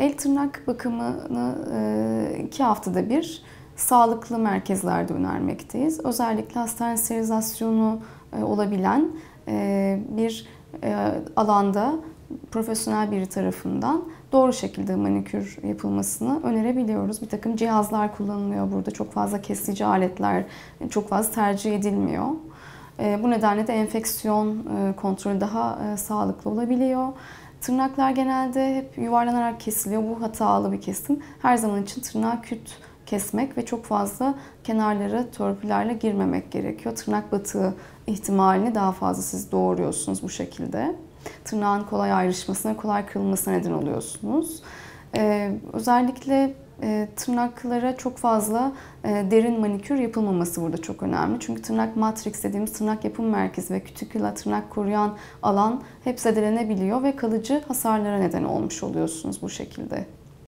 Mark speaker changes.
Speaker 1: El tırnak bakımını 2 haftada bir sağlıklı merkezlerde önermekteyiz. Özellikle hastane sterilizasyonu olabilen bir alanda profesyonel biri tarafından doğru şekilde manikür yapılmasını önerebiliyoruz. Bir takım cihazlar kullanılıyor burada. Çok fazla kesici aletler çok fazla tercih edilmiyor. Bu nedenle de enfeksiyon kontrolü daha sağlıklı olabiliyor. Tırnaklar genelde hep yuvarlanarak kesiliyor. Bu hatalı bir kesim. Her zaman için tırnağı küt kesmek ve çok fazla kenarlara törpülerle girmemek gerekiyor. Tırnak batığı ihtimalini daha fazla siz doğuruyorsunuz bu şekilde. Tırnağın kolay ayrışmasına, kolay kırılmasına neden oluyorsunuz. Özellikle tırnaklara çok fazla derin manikür yapılmaması burada çok önemli. Çünkü tırnak matrix dediğimiz tırnak yapım merkezi ve kütiküla tırnak koruyan alan hep zedelenebiliyor ve kalıcı hasarlara neden olmuş oluyorsunuz bu şekilde.